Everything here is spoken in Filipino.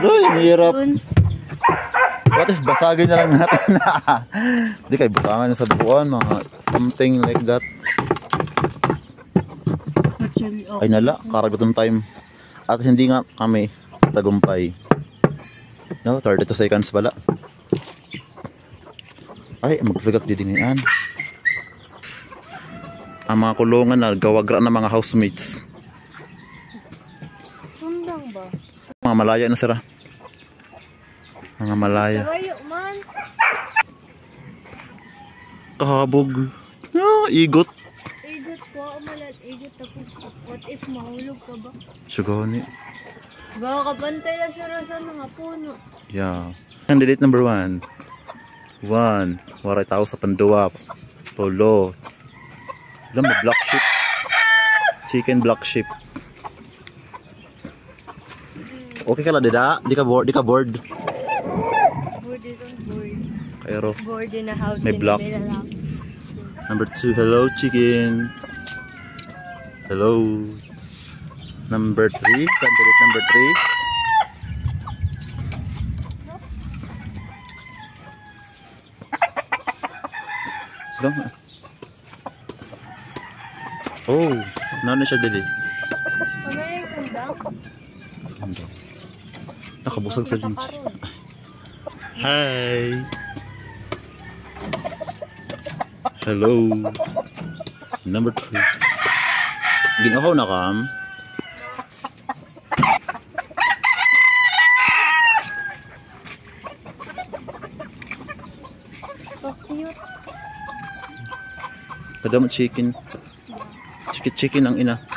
Uy, hirap. What if basagin na lang natin? Hindi kayo butangan sa bukuan, mga something like that. Ay nala, karagutom time. At hindi nga kami tagumpay. No, 32 seconds pala. Ay, mag-fligak didingian. Ang mga kulungan na gawagra ng mga housemates. Sundang ba? Mga malaya na sira. Mga malaya. Karayo man. Kahabog. Ah, igot. Igot ko, umalat igot tapos what if mahulog ka ba? Sugoni. Baka kapantay lang sa mga puno. Yeah. Candidate number 1. 1. Waray tao sa panduwa. Polo. Alam mo, black sheep. Chicken black sheep. Okay ka lang, dida? Di ka bored? Board is on board. Pero, Board in a house. may block. Number 2, hello chicken. Hello. Number 3, candidate number 3. Lang. Oh, nano siya dili? Ano yung sundang? Sundang. Nakabusag sa lunch. Hi. Hello. Number 3. Ginahaw na kam. So cute. Padam chicken. Chicken ang ina.